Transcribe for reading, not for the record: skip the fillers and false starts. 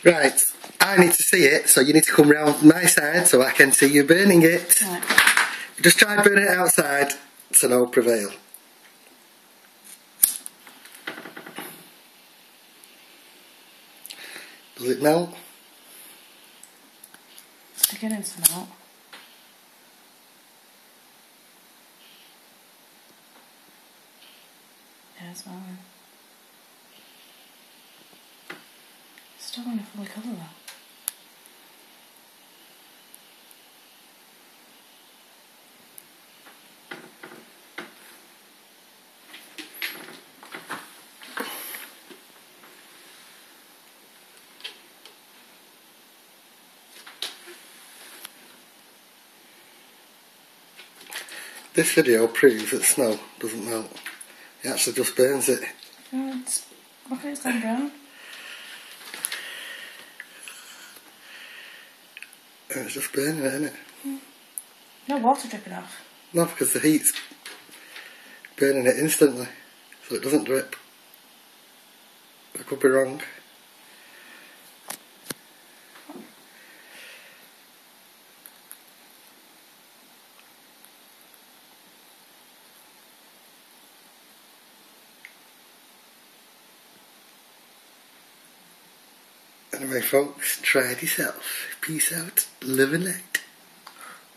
Right, I need to see it, so you need to come round my side so I can see you burning it. Right. Just try and burn it outside, so no prevail. Does it melt? It's beginning to melt. Yeah, it's melting. Still going to fully colour that. This video proves that snow doesn't melt. It actually just burns it. Oh, look at it's gone brown. And it's just burning it, isn't it? No water dripping off. No, because the heat's burning it instantly, so it doesn't drip. I could be wrong. Anyway folks, try it yourself. Peace out, live and light.